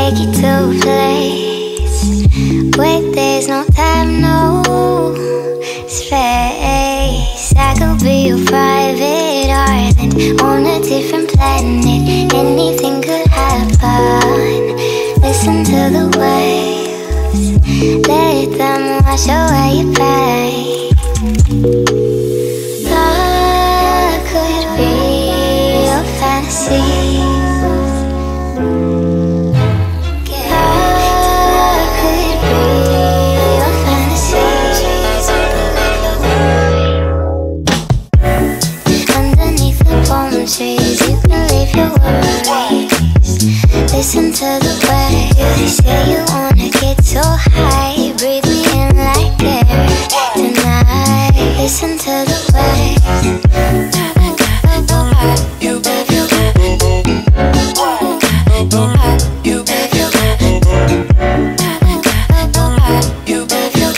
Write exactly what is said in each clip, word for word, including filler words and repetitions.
take you to a place where there's no time, no space. I could be your private island on a different planet. Anything could happen. Listen to the waves, let them wash away your pain. Love could be your fantasy. Trees, you can leave your worries. Listen to the waves. You say you wanna get so high. Breathe me in like air tonight. Listen to the waves. You bet you can. You bet you can. You bet you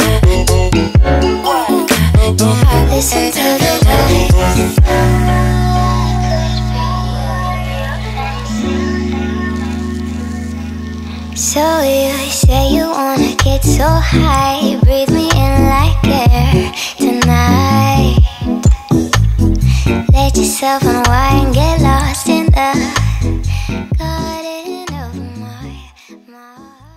can. Listen to the waves. So you say you wanna get so high. Breathe me in like air tonight. Let yourself unwind and get lost in the garden of my mind.